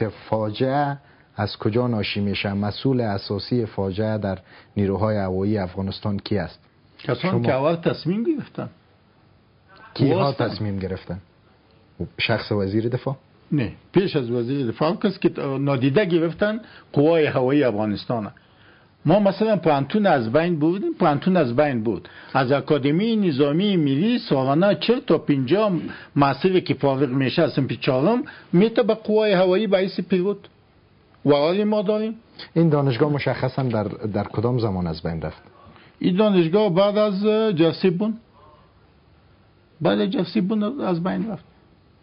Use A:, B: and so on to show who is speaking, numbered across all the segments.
A: که فاجعه از کجا ناشی میشه؟ مسئول اساسی فاجعه در نیروهای هوایی افغانستان کی است؟
B: کسانی که اول تصمیم گرفتن.
A: کیها تصمیم گرفتن؟ شخص وزیر دفاع؟
B: نه، پیش از وزیر دفاع کسی که نادیده گرفتن قوای هوایی افغانستان. ما مثلا پلانتون از بین بودیم، پلانتون از بین بود. از اکادمی نظامی ملی سالانه 40 تا 50 محصولی که فارغ میشه از پیچالم میته به قوای هوایی باعث پیلوت و حالی ما داریم.
A: این دانشگاه مشخصا در کدام زمان از بین رفت؟
B: این دانشگاه بعد از جفسیبون از بین رفت،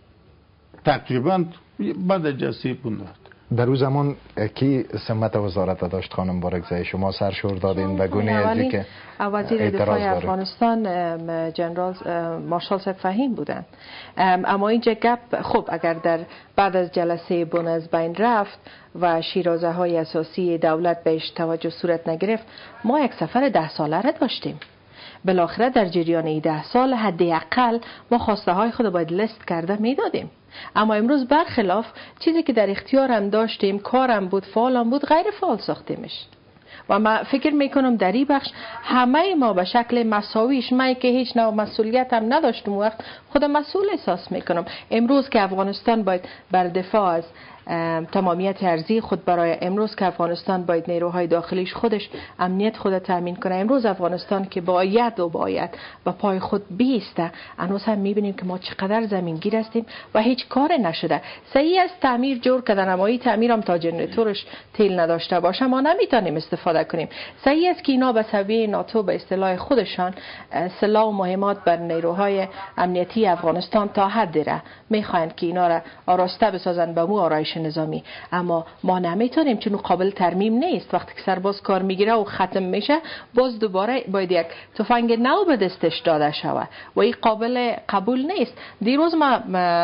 B: تقریبا بعد از جفسیبون رفت.
A: در اون زمان کی سمت وزارت داشت خانم بارکزئی؟ شما سرشور دادین و گونه ازی که
C: وزیر دفاع افغانستان جنرال مارشال صاحب فهیم بودن. اما اینجا گپ خب اگر در بعد از جلسه بن از بین رفت و شیرازه های اساسی دولت بهش توجه صورت نگرفت، ما یک سفر 10 ساله را داشتیم. بالاخره در جریان 10 سال حداقل ما خواسته های خود باید لیست کرده میدادیم. اما امروز برخلاف چیزی که در اختیارم داشتیم، کارم بود، فعالم بود، غیر فعال ساختیمش. و من فکر میکنم در این بخش همه ما به شکل مساویش، من که هیچ نوع مسئولیت هم نداشتم وقت خود مسئول احساس میکنم. امروز که افغانستان باید بر دفاع از تمامیت ارضی خود، برای امروز که افغانستان باید نیروهای داخلیش خودش امنیت خود تامین کنه، امروز افغانستان که باید به پای خود بیسته، هنوز هم میبینیم که ما چقدر زمینگیر هستیم و هیچ کار نشده. صحیح است تعمیر جور کردن، اما این تعمیر هم تا جنراتورش تیل نداشته باشه ما نمیتونیم استفاده کنیم. صحیح است که اینا به سویه ناتو به اصطلاح خودشان سلاح و مهمات بر نیروهای امنیتی افغانستان تا حدی را میخواین که اینا را آراسته بسازن به مو آرایش نظامی، اما ما نمیتونیم چون قابل ترمیم نیست. وقتی که سرباز کار میگیره و ختم میشه، باز دوباره باید یک تفنگ نو به دستش داده شود و این قابل قبول نیست. دیروز ما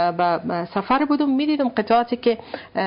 C: به سفر بودم، میدیدم قطعاتی که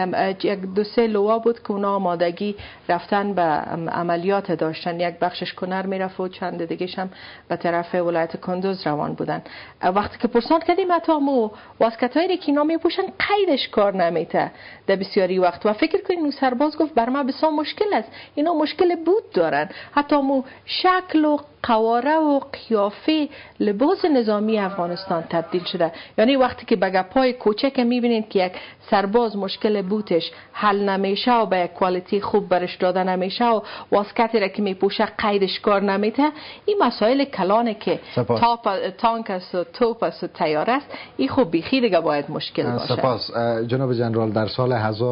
C: یک 2-3 لوا بود که اونا آمادگی رفتن به عملیات داشتن، یک بخشش کنر میرفت و چند دیگه‌ش هم به طرف ولایت کندوز روان بودن. وقتی که پرسان کردیم اتامو واسکتایی که اینا میپوشن قیدش کار نمیته در بسیاری وقت، و فکر کنین اون سرباز گفت بر ما بسیار مشکل است، اینا مشکل بود دارن. حتی مو شکل و قواره و قیافه لباس نظامی افغانستان تبدیل شده. یعنی وقتی که به گپای کوچک میبینین که یک سرباز مشکل بوتش حل نمیشه و به یک کوالیتی خوب برش داده نمیشه و واسکتی را که میپوشه قیدش کار نمیته، این مسائل کلانه که تانک است و توپ است و تیاره است، این خوب بیخی دیگه باید مشکل باشه.
A: سپاس جناب جنرال. در سال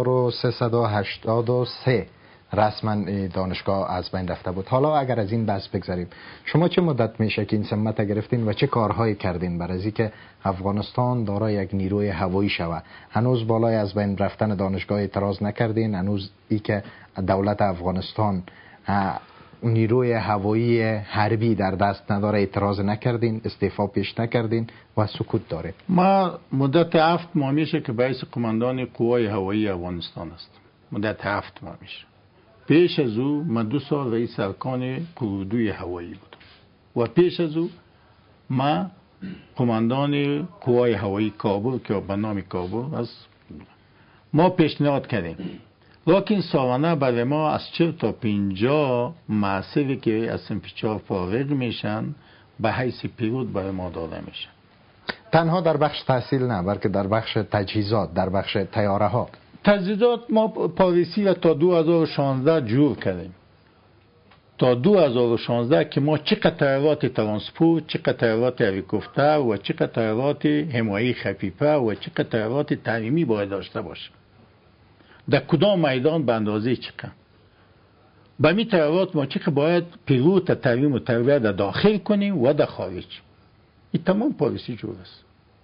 A: 1383 رسما دانشگاه از بین رفته بود. حالا اگر از این بحث بگذاریم، شما چه مدت میشه که این سمت گرفتین و چه کارهایی کردین برای اینکه افغانستان دارای یک نیروی هوایی شود؟ هنوز بالای از بین رفتن دانشگاه اعتراض نکردین؟ هنوز ای که دولت افغانستان نیروی هوایی حربی در دست نداره اعتراض نکردین، استعفا پیش نکردین و سکوت داره؟
B: ما مدت 7 ماه میشه که باعث قماندان قوای هوایی افغانستان است. مدت 7 ماه میشه. پیش از او من 2 سال رئیس ارکان قوادوی هوایی بودم و پیش از او من قماندان قوای هوایی کابل که به نام کابل است. ما پیشنهاد کردیم لیکن سالانه برای ما از 40 تا 50 محصولی که از سنفیچار فارغ میشن به حیث پیلوت برای ما داده میشن.
A: تنها در بخش تحصیل نه، بلکه در بخش تجهیزات، در بخش طیاره ها.
B: تجهیزات ما پالیسی را تا 2016 جور کردیم. تا 2016 که ما چقدر طیارات ترانسپورت، چقدر طیارات هلیکوپتر و چقدر طیارات حمایه خفیفه و چقدر طیارات تعلیمی باید داشته باشیم. در کدام میدان به اندازه چقدر. با می طیارات ما چقدر باید پیلوت تعلیم و تربیت در داخل کنیم و در خارج. این تمام پالیسی جور است.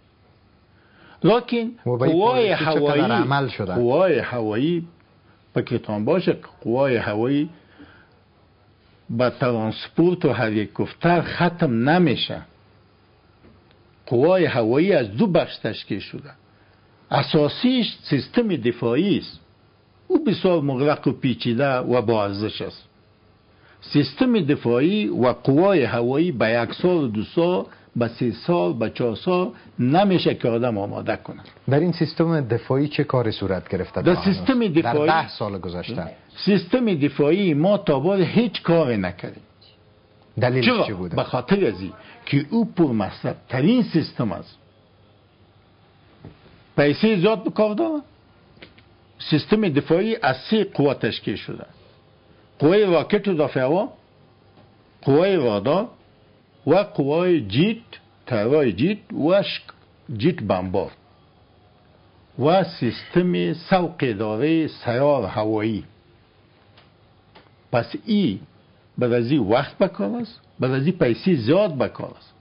B: لیکن قوای هوایی فکرتان باشه، قوای هوایی با ترانسپورت و هلیکوپتر ختم نمیشه. قوای هوایی از 2 بخش تشکیل شده. اساسیش سیستم دفاعی است. او بسیار مغلق و پیچیده و با ارزش است. سیستم دفاعی و قوای هوایی به 1 سال و 2 سال به 3 سال به 4 سال نمیشه که آدم آماده کنه.
A: در این سیستم دفاعی چه کاری صورت گرفته
B: در سیستم دفاعی
A: در 10 سال گذشته؟
B: سیستم دفاعی ما تا بعد هیچ کاری نکردیم.
A: دلیلش چی بوده؟
B: به خاطر ازی که او پرمصرف ترین سیستم است. پیسه زیاد بکار داره. سیستم دفاعی از 3 قوه تشکیل شده: قوه راکت و دفاع هوا، قوه رادار و قوه جیت، طیاره‌های جیت و جیت بمبار و سیستم سوق اداره سیار هوایی. پس این بعد از این وقت بکار است، بعد از این پیسه زیاد بکار است.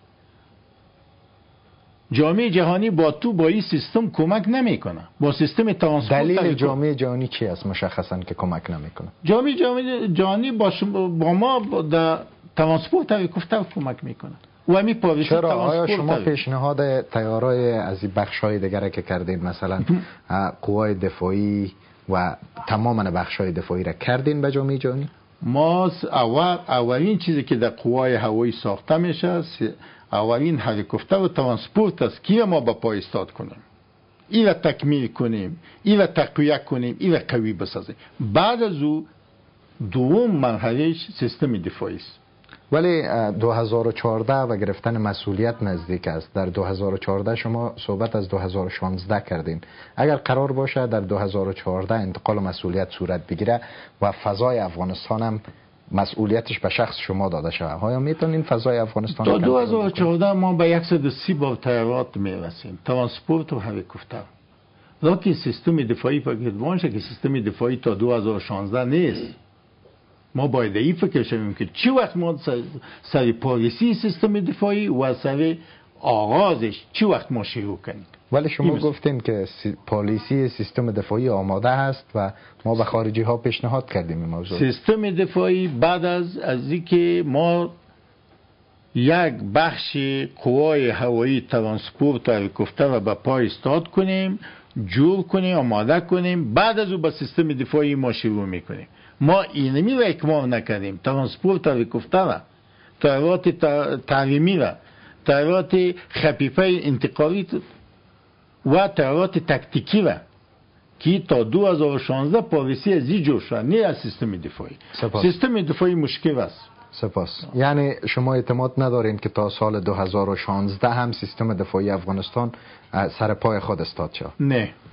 B: جامعه جهانی با این سیستم کمک نمیکنه. با سیستم ترانسپورت
A: دلیل جامعه جهانی چی است مشخصا که کمک نمیکنه؟
B: جامعه جهانی با ما در ترانسپورت هلیکوپتر کمک میکنه. و همین پالیسی
A: چرا؟ آیا شما پیشنهاد طیارای از این بخش‌های دیگر که کردین، مثلا قوای دفاعی و تماما بخش‌های دفاعی را کردین به جامعه جهانی؟
B: ما اولین چیزی که در قوای هوایی ساخته میشه اولین هلیکوپتر و ترانسپورت است که ما با پای ایستاد کنیم، این را تکمیل کنیم، این را تقویه کنیم، این را قوی بسازیم. بعد از او دوم مرحله سیستم دفاعی است.
A: ولی 2014 و گرفتن مسئولیت نزدیک است. در 2014 شما صحبت از 2016 کردین. اگر قرار باشه در 2014 انتقال مسئولیت صورت بگیره و فضای افغانستان هم مسئولیتش به شخص شما داده شود، آیا میتونین فضای افغانستان
B: تا 2014 ما به 130 با طیارات میرسیم، ترانسپورت و هلیکوپتر. لیکن سیستم دفاعی فکر باشه که سیستم دفاعی تا 2016 نیست. ما باید این فکر شویم که چی وقت ما سر پالیسی سیستم دفاعی و سر آغازش چی وقت ما شروع کنیم.
A: ولی شما گفتین که پالیسی سیستم دفاعی آماده هست و ما به خارجی ها پیشنهاد کردیم این موضوع.
B: سیستم دفاعی بعد از اینکه ما یک بخش قوای هوایی ترانسپورت و هلیکوپتر را به پای ایستاد کنیم، جور کنیم، آماده کنیم، بعد از اون به سیستم دفاعی ما شروع میکنیم. ما اینمی را اکمال نکردیم. ترانسپورت هلیکوپتر، طیارات تعلیمی را، طیارات خفیفه انتقالی و طیارات تکتیکی را که تا 2016 پالیسی از این جور شد، نه از سیستم دفاعی. سیستم دفاعی مشکل است.
A: سپاس. یعنی شما اعتماد ندارین که تا سال 2016 هم سیستم دفاعی افغانستان سر پای خود استاد شد؟
B: نه.